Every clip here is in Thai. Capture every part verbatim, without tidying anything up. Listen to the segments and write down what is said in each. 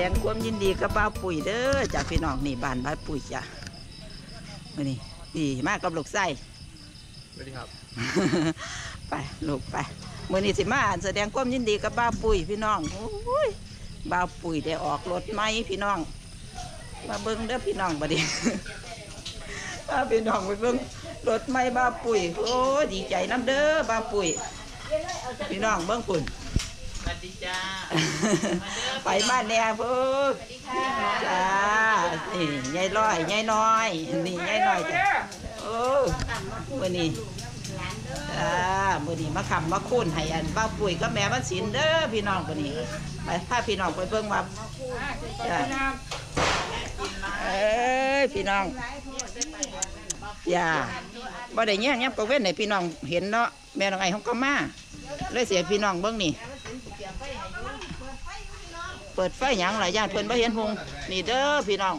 งความยินดีกับบ้าวปุ๋ยเด้อจากพี่น้องนี่บ้านบ้าวปุ๋ยจ้ะมานี่ดีมากกับลูกไส้สวัสดีครับไปลูกไปมือนี้สิมาแสดงความยินดีกับบ้าวปุ๋ยพี่น้องโอ้ยบ้าวปุ๋ยได้ออกรถไหมพี่น้องมาเบิ้งเด้อพี่น้องบัดนี้ถ้าพี่น้องไปเบิ้งรถไหมบ้าวปุ๋ยโอ้ดีใจน้ำเด้อบ้าวปุ๋ยพี่น้องเบิ้งปุ่นสวัสดีจ้าไปมาแน่เพิ่งจ้านี่ยายร้อยยายน้อยนี่ยายน้อยจ้าโอ้มื่อนี้จ้ามื่อนี้มาคำมาคุ้นให้อันบ้าปุ๋ยก็แม่บ้านศิลเด้อพี่น้องมื่อนี้ไปพาพี่น้องไปเบิ่งว่าจ้าเอ้ยพี่น้องอย่าบ่ได้แย่งยับกเว้นให้พี่น้องเห็นเนาะแม่น้องไอ้ของก็มาเลยเสียพี่น้องเบิ่งนี่เปิดไฟหยังหลายอย่างเพิ่นบ่เห็นหงนี่เด้อพี่น้อง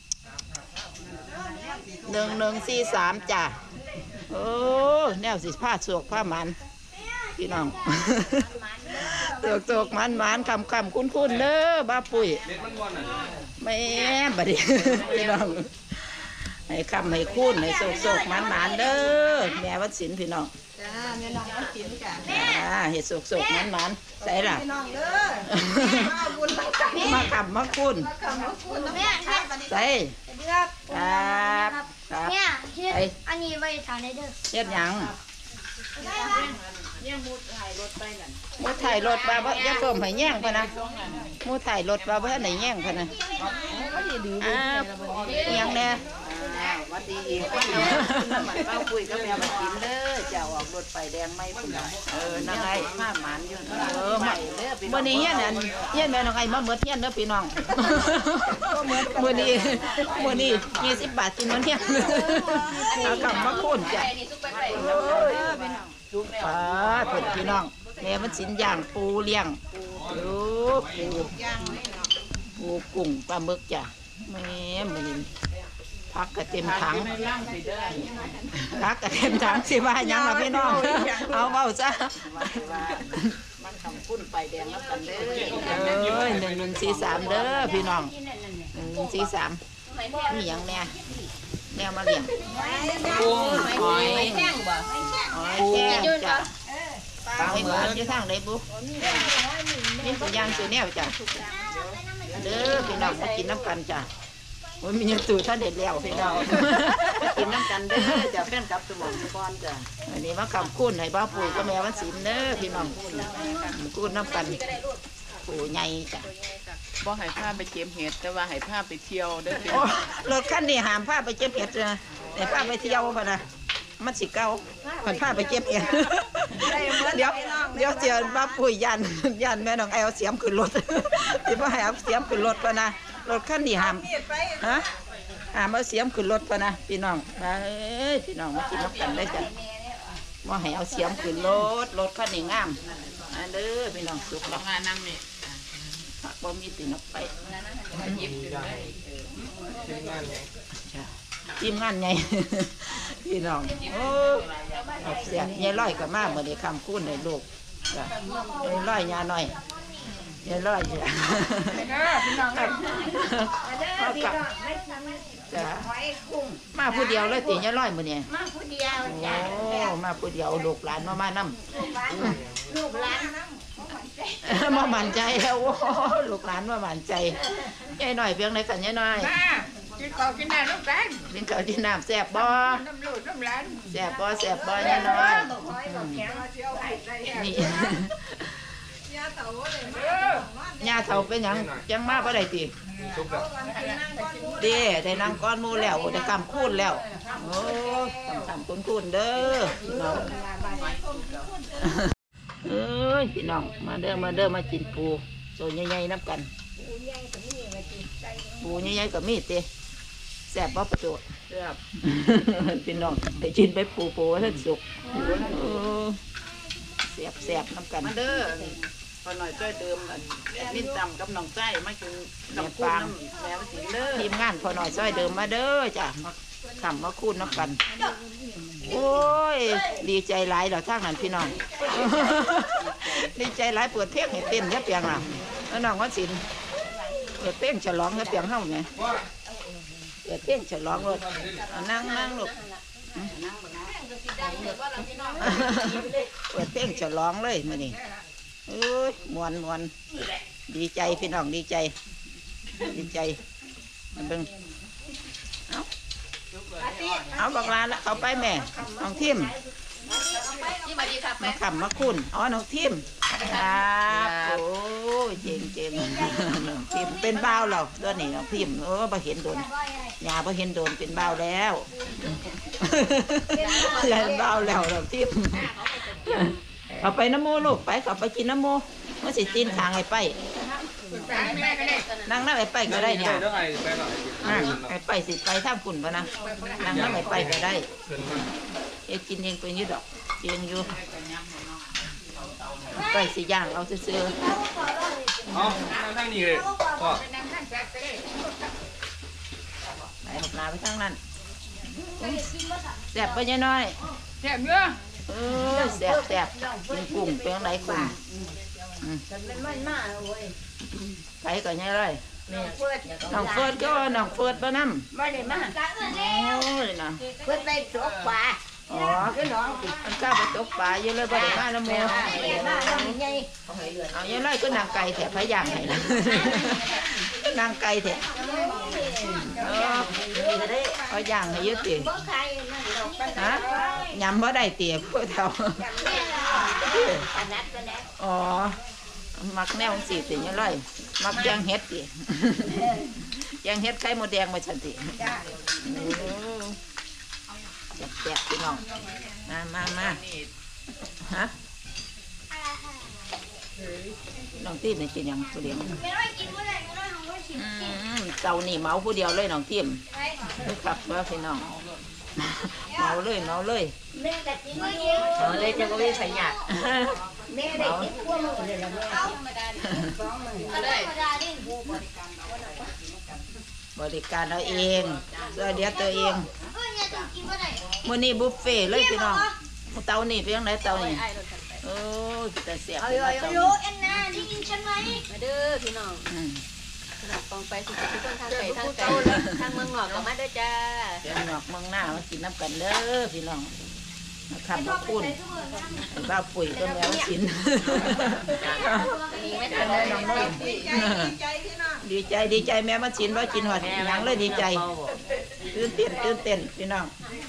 หนึ่งหนึ่งสี่สามจ้ะโอ้แนวสิผ้าสวกผ้ามันพี่น้องสวกสวกมันมันคำคำคุ้นคุ้นเด้อบ้าปุ๋ยแม่บัดนี้พี่น้องให้คำให้คุ้นให้สวกสวกมันมันเด้อแม่วัดศิลป์พี่น้องจ้าแม่น้องวัดศิลป์จ้ะจ้าเห็ดสวกสวกมันมันใส่ละน้องเด้อมาบุญมาคำมาคำมาคุ้นแม่ใส่ครับครับเนี่ยอันนี้ไว้ทานได้เด้อเฮ็ดหยังเนี่ยมุดถ่ายรถไปนั่นมูถ่ายรถบ่าบ่อย่าเพิ่มให้แย่งพะนะมูถ่ายรถบ่าบ่ให้แย่งพะนะอ่ายังแน่วัดดีอีกวันนี้น้ำมันเป้าคุยกับแม่มากินเด้อจะออกรถไฟแดงไม่พุ่นเออนั่งไงผ้าหมันอยู่เออมามื้อนี้เฮียนอันเฮียนแม่น้องไอ้มาเบิดเฮียนเด้อพี่น้องมื้อนี้มื้อนี้ยี่สิบบาทกินมื้อเที่ยงเอากลับมาคุ้นจ้ะป้าเพิ่นพี่น้องแม่มันสินย่างปูเลี้ยงดูปูปูกุ้งปลาหมึกจ้ะแม่มื้อนี้พักกระเต็มถังพักกระเต็มถังสิว่ายังล่ะพี่น้องเอาเบาซะมันทำพุ่นไปแดงแล้วกันเด้อเอ้ยหนึ่งหนึ่งสี่สามเด้อพี่น้องหนึ่งหนึ่งสี่สามมีอย่างแน่แนวมาเลี้ยงกุ้งหอยแห้งบ่หอยแห้งจ้ะปลาเหมือนอยู่ทางไหนบุ๊นี่ตัวย่างตัวแนวจ้ะเด้อพี่น้องมากินน้ำกันจ้ะโอ้ยมีอย่างตู่ท่านเด็ดแล้วพี่น้องกินน้ำกันเด้อจะแฟนกับสมองก้อนจ้ะอันนี้มาคำคุ้นให้บ้าปุ๋ยก็แม่วันศิลป์เด้อพี่น้องคุ้นน้ำกันปู่ใหญ่จ้ะบ่ให้ผ้าไปเก็บเห็ดแต่ว่าให้ผ้าไปเที่ยวเด้อโอ้รถคันนี้ห้ามผ้าไปเก็บเห็ดนะแต่ผ้าไปเที่ยวพะนะมันสิเก่าผ่านผ้าไปเก็บเห็ดเดี๋ยวเดี๋ยวเจียบ้าปุ๋ยยันยันแม่น้องไอเอาเสียมขึ้นรถที่ว่าให้เอาเสียมขึ้นรถพะนะรถคันนี้ห้ามฮะห้ามเอาเสียมขึ้นรถพะนะพี่น้องเอ้ยพี่น้องมากินน้ำกันได้จ้ะว่าให้เอาเสียมขึ้นรถรถคันนี้งามอันเด้อพี่น้องสุกแล้วงานนั่งนี่ผักบ่มีตินออกไปทีมงานไงพี่น้องโอ้เสียยายร้อยกับมาเมื่อได้คำคุ้นให้ลูกยายร้อยยาหน่อยยายร้อยจ้ะมาผู้เดียวเลยตียายร้อยมื้อนี้มาผู้เดียวจ้ะโอ้มาผู้เดียวลูกหลานมามานั่มลูกหลานมาหมั่นใจโอ้ลูกหลานมาหมั่นใจยายหน่อยเพียงไหนกันยายหน่อยกินข้าวกินน้ำน้ำกันกินข้าวกินน้ำแซ่บบ่น้ำลูกน้ำหลานแซ่บบ่แซ่บบ่ยายหน่อยนี่ยาเฒ่าเป็นหยังจังมาบ่ได้ติเด้ได้นางก้อนมูแล้วได้กำคูนแล้วโอ้กำคูนคูนเด้อพี่น้องเอ้ยพี่น้องมาเด้อมาเด้อมากินปูโซนใหญ่ๆน้ำกันปูใหญ่ๆกับมีดเต้แซ่บบ่ประโจแซ่บพี่น้องได้กินไปปูปูท่านสุกแซ่บแซ่บน้ำกันมาเด้อพอหน่อยช่วยเติมมิ้นตำกับน้องไส้มากินกับกุ้งน้ำแมวสีเด้อทีมงานพอหน่อยช่วยเดิมมาเด้อจ้ะมาทำมาคูนน้ำกันโอ้ยดีใจหลายเหรอทางนั้นพี่น้องดีใจหลายเปิดเทปเห็นเต้นยับยังล่ะแล้วน้องวัดศิลป์ปิดเต้นฉลองให้เปียงเฮาไงเปิดเต้นฉลองรถนั่งนั่งลูกเปิดเต้นฉลองเลยมานี่เอ้ยมวนมวนดีใจพี่น้องดีใจดีใจมันเบิ่งเอาเอาบักลาละเขาไปแม่น้องทิมมาขำมาคุณอ๋อน้องทิมครับโอ้ยเจ๋งเจ๋งน้องทิมเป็นบ้าวเราตัวนี้น้องทิมโอ้บ่เห็นโดนยาบ่เห็นโดนเป็นบ้าวแล้วเป็นบ้าวแล้วน้องทิมเอาไปน้ำโมลูกไปเขาไปกินน้ำโมเมื่อสิตีนทางไอ้ไปนั่งนั่งไอ้ไปก็ได้เนี่ยไอ้ไปสิไปท่ามคุณปะนะนั่งนั่งไอ้ไปก็ได้เอ็กินเองไปยืดดอกเองอยู่ไปสิย่างเอาซื้อๆเอาทั้งนี้เลยพ่อไหนหลบหนาไปทางนั้นแสบไปยังน้อยแสบเยอะเออแสบแสบกินกุ้งเป็นไหนกุ้งไปก่อนยังไรน้องเฟิร์ดก็น้องเฟิร์ดบ้าน้ำไม่ได้มาโอ้ยนะเพื่อไปจกปลาอ๋อมันกล้าไปตกปลาเยอะเลยบ่ได้มาแล้วโมมาแล้วมีไงเอายังไรก็นางไก่แถบพะย่างไงนะนางไก่แถบเออพะย่างให้เยอะตีบ่ใครนั่นฮะยำบ่ได้เตี๋ยพวกเท่าขนาดนั้นอ๋อมักแนวสีสิยังไรมักย่างเฮ็ดตีย่างเฮ็ดไข่มดแดงมาฉันตีแซ่บๆพี่น้องมามามาฮะน้องทีมนี่กินยังผู้เดียวไม่ได้กินเมื่อไหร่ไม่ได้ของก็ชิมอืมเจ้านี่เมาผู้เดียวเลยน้องทีมลูกขับว่าพี่น้องเมาเลยเมาเลยแม่ก็กินเมื่อเย็นเมาเลยจะก็ไม่ใส่หยาดแม่ได้กินพวกมันเลยละแม่ธรรมดาดิธรรมดาดิบริการเราเองเสื้อเดียวตัวเองเออเนี่ยต้องกินเมื่อไหร่มื้อนี้บุฟเฟ่เลยพี่น้องเตานี่เป็นยังไงเตานี่โอ้ยแต่เสียบโยโยแอนนาได้ยินฉันไหมมาเด้อพี่น้องอืมพี่น้องปองไปสิทุกคนทางไก่ทางไก่ทางเมืองหลอกก็มาเด้อจ้าเดี๋ยวหนอกเมืองหน้ามากินน้ำกันเด้อพี่น้องมาขับมาพูนไอ้บ้าปุ๋ยก็แมวสินมีไม่เป็ทันนไงเลยน้องน้อยดีใจดีใจแม่มาสินว่ากินหอดหยังเลยดีใจตื่นเต้นตื่นเต้นพี่น้อง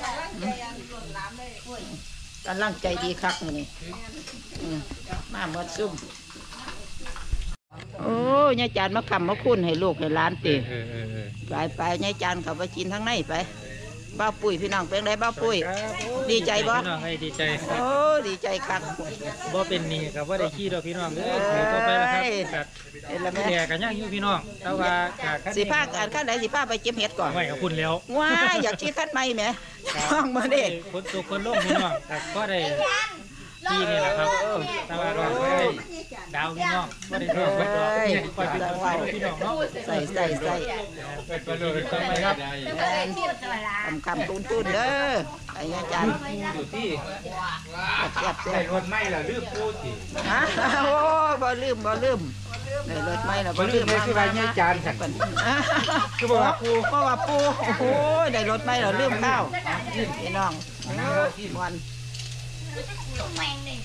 กำลังใจดีคักนี่อืมมาหมดซุ่มโอ้ยยายจานมาคำมาคุ้นให้ลูกให้หลานตีเออเออเออไปไปยายจานเขาไปกินทั้งในไปบ้าปุ๋ยพี่น้องเป็นไรบ้าปุ๋ยดีใจบ่พี่น้องให้ดีใจโอ้ดีใจคักบ่เป็นหนี่ครับว่าได้ขี้ดอกพี่น้องเด้อถือต่อไปแล้วครับแบบเห็นแล้วไหมแก่กันย่างอยู่พี่น้องแต่ว่าจากขั้นสีผ้าอันขั้นไหนสีผ้าไปเก็บเห็ดก่อนไว้กับคุณแล้วว้าอยากชี้ขั้นไหมแหมช่องมาเด็กคนตัวคนลงพี่น้องแต่ก็ได้ขี้นี่แหละครับแต่ว่าก็ได้ดาวพี่น้องก็ได้ดอกก็ดอกเนี่ยปล่อยเป็นตัวพี่น้องเนาะใส่ใส่ใส่เป็นประโยชน์ต่อไปครับคำคำตุ้นตุ้นเด้อไอ้ยายจานอยู่ที่แซ่บแซ่ใส่บรถไม่ล่ะลืมพูดสิฮะโอ้บ่ลืมบ่ลืมในรถไม่ละบ่ลืมมามามาคือบอกว่าปูเพราะว่าปูโอ้โหได้รถไม่เราลืมข้าวพี่น้องวันแมงเลย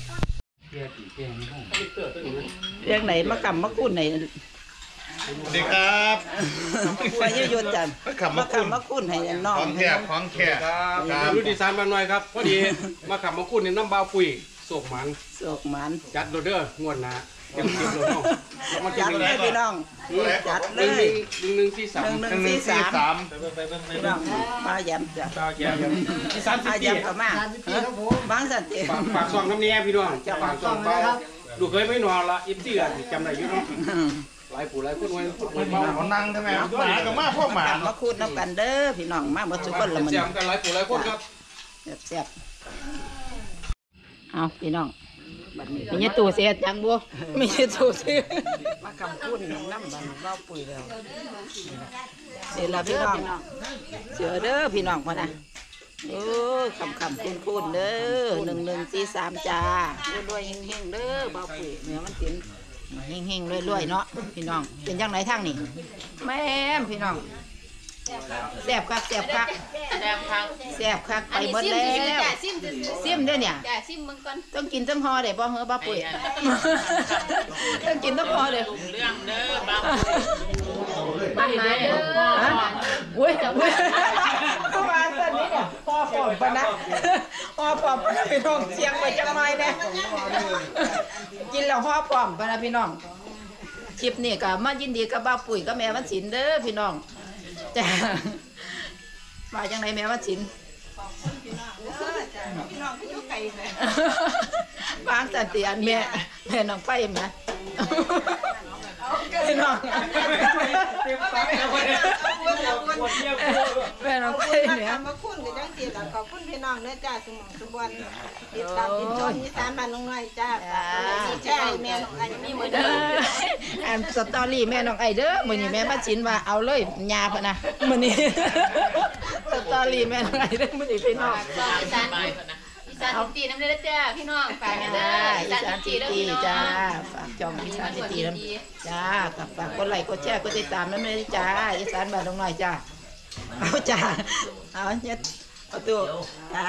เรียงไหนมากำมาคุ้นไหนสวัสดีครับไปยืดยนจันขับมาคุ้นมาคุ้นให้น้องของแขกของแขกครับรุ่นที่สามบันหน่อยครับพอดีมาขับมาคุ้นในน้ำเบาปุ๋ยโศกหมันโศกมันจัดโดดเด้องวดหนะเต็มเต็มเลยเนาะแล้วมาจัจัดดเลเลย ยพี่น้องจัดหเลนึ่งยหนึ่งหนึ่งที่สามหนึ่งหนึ่งหนึ่งสี่สามไปไปไปไปพี่น้องมาแย้มจ้ะต่อแก่ที่สามสิบมาปีแย้มเข้ามาบางสันติฝากฝากซองน้ำเนี้ยพี่น้องฝากซองเบาดูเคยไม่นอนละอิฟตี้กันจำได้อยู่เนาะหลายผู้หลายคนไว้พูดเบาเขานั่งใช่ไหมหมากับมาพวกหมามาคุ้นน้ำกันเด้อพี่น้องมาหมดทุกคนละมันเสียงกันหลายผู้หลายคนครับแซ่บเอาพี่น้องมีตู้เสียจังบัวมีตู้เสียมาคำคุ้นน้ำมันเบ้าปุ๋ยแล้วเสียละพี่น้องเสือเด้อพี่น้องพอนะโอ้คำคำคุ้นคุ้นเด้อหนึ่งหนึ่งสี่สามจ้าด้วยๆเฮงๆเด้อเบ้าปุ๋ยเนื้อมันกินเฮงๆรวยๆเนาะพี่น้องเป็นจังไหนทางนี่แม่มพี่น้องแซ่บคักแซ่บคักแซ่บคักแซ่บคักไปอันนี้เบิดซิมแล้วสิจ้ะซิมสิซิมเด้อเนี่ยจ้ะซิมมึงก่อนต้องกินต้องห่อเด้บ่เฮ้อบ่ปุ๋ยต้องกินต้องห่อเด้เรื่องเด้อบ้ามามาเด้อฮะอุ้ยอุ้ยประมาณตอนนี้เนี่ยห่อปอมปะนะห่อปอมปะนะพี่น้องเสียงไปจังหน่อยแน่กินแล้วห่อปอมปะนะพี่น้องคลิปนี้ก็มายินดีกับบ้าปุ๋ยกับแม่วันศิลป์เด้อพี่น้องจ้ามาจังไหนแม่วันศิลป์บางสันติอันแม่แม่น้องไปไหมพี่น้องแม่น้องไปเนี่ยมาคุ้นกับจังสีแล้วขอบคุณพี่น้องเด้อจ้าสมองสุบวนติดตามติดชมอีสานบ้านน้องน้อยจ้าใช่แม่น้องไอ้มีมือเด้ออันสตอรี่แม่น้องไอเด้อมื้อนี้แม่มาชินว่าเอาเลยยาพะนะมื้อนี้สตอรี่แม่น้องไอเด้อมื้อนี้พี่น้องซอยอีสานอีสานตีน้ำเด้อจ้าพี่น้องฝากกันเด้ออีอีสานสานตีตีเด้อตีพี่น้องจ้าฝากจองอีสานตีตีน้ำจ้าฝากกดไลค์กดแชร์กดติดตามน้ำเลยจ้าอีสานบ้านน้องน้อยจ้าเอาจ้าเอาเนี่ยเอาตัวจ้า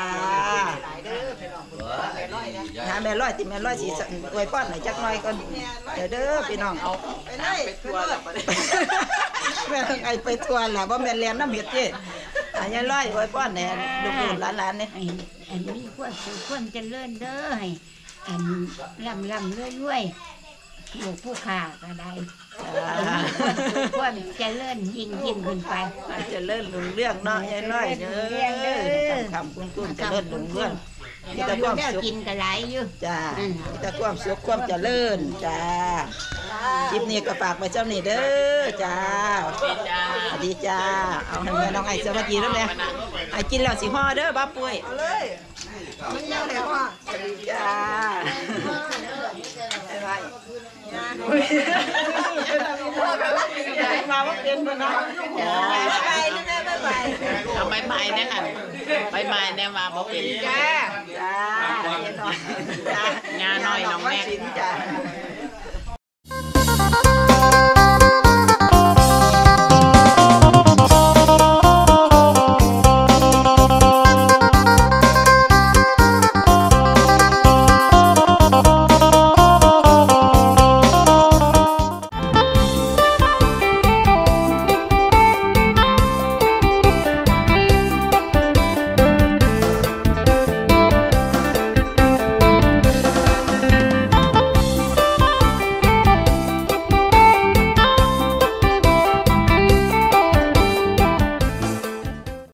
หาแม่ร้อยติแม่ร้อยสิอวยพรหน่อยจักหน่อยก่อนเดี๋ยวเด้อพี่น้องเอาไปเลยไปทัวร์แม่ต้องไอไปทัวร์ล่ะบ่แม่นแลนน้ำเห็ดเจ้อันนี้ร้อยอวยพรแหน่ลูกๆหลานๆนี่ให้อันนี้ควรสุขควรเจริญเด้อให้อันลำลำรวยรวยๆลูกผู้ขาก็ได้ควรเจริญยิ่งยิ่งขึ้นไปเจะเลิ่นลุงเรื่องเนาะยายน้อยเด้อคำคุณคุณจะเลิ่นลุงเรื่องมีเดี๋ยวแต่อคยู่วามแล้วสุขกินก็หลายอยู่จ้ามีแต่ความสุขความเจริญจ้าคลิปนี้ก็ฝากไว้เจ้านี่เด้อจ้าสวัสดีจ้าเอาให้แม่น้องไอ้สวัสดีแล้วแม่ไอ้กินแล้วสิห่อเด้อบ้าปุ้ยเลยมันยังไงพ่อสวัสดีจ้าบ๊ายบายมาว่าเป็นบ่เนาะไปนะแม่ไปไปเอาไม้ไม้เนี่ยค่ะไม้ไม้เนี่ยมาบอกเป็นจ้าจ้าจ้างานน้อยน้องแม่จ้า